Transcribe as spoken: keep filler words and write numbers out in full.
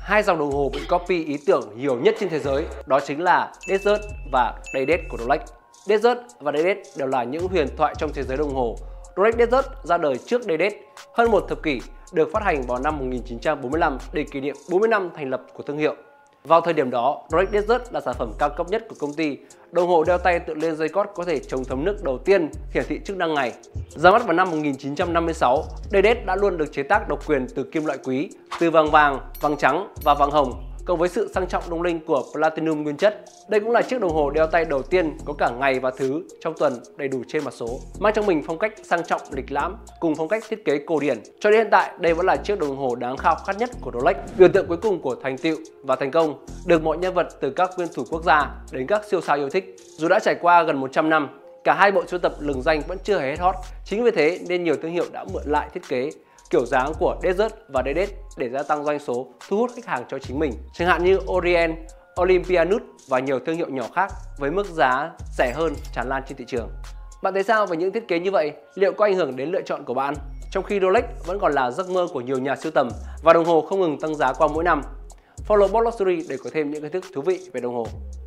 Hai dòng đồng hồ bị copy ý tưởng nhiều nhất trên thế giới đó chính là Desert và Day-Date của Rolex. Desert và Day-Date đều là những huyền thoại trong thế giới đồng hồ. Rolex Desert ra đời trước Day-Date hơn một thập kỷ, được phát hành vào năm một nghìn chín trăm bốn mươi lăm để kỷ niệm bốn mươi năm thành lập của thương hiệu. Vào thời điểm đó, Rolex Desert là sản phẩm cao cấp nhất của công ty, đồng hồ đeo tay tự lên dây cót có thể chống thấm nước đầu tiên hiển thị chức năng ngày. Ra mắt vào năm một nghìn chín trăm năm mươi sáu, Day-Date đã luôn được chế tác độc quyền từ kim loại quý, từ vàng vàng, vàng trắng và vàng hồng, cộng với sự sang trọng lung linh của platinum nguyên chất. Đây cũng là chiếc đồng hồ đeo tay đầu tiên có cả ngày và thứ trong tuần đầy đủ trên mặt số, mang trong mình phong cách sang trọng lịch lãm cùng phong cách thiết kế cổ điển. Cho đến hiện tại, đây vẫn là chiếc đồng hồ đáng khao khát nhất của Rolex, biểu tượng cuối cùng của thành tựu và thành công, được mọi nhân vật từ các nguyên thủ quốc gia đến các siêu sao yêu thích. Dù đã trải qua gần một trăm năm, cả hai bộ sưu tập lừng danh vẫn chưa hề hết hot. Chính vì thế nên nhiều thương hiệu đã mượn lại thiết kế kiểu dáng của Desert và Day-Date để gia tăng doanh số, thu hút khách hàng cho chính mình. Chẳng hạn như Orient, Olympianus và nhiều thương hiệu nhỏ khác với mức giá rẻ hơn tràn lan trên thị trường. Bạn thấy sao về những thiết kế như vậy? Liệu có ảnh hưởng đến lựa chọn của bạn? Trong khi Rolex vẫn còn là giấc mơ của nhiều nhà sưu tầm và đồng hồ không ngừng tăng giá qua mỗi năm. Follow Boss Luxury để có thêm những kiến thức thú vị về đồng hồ.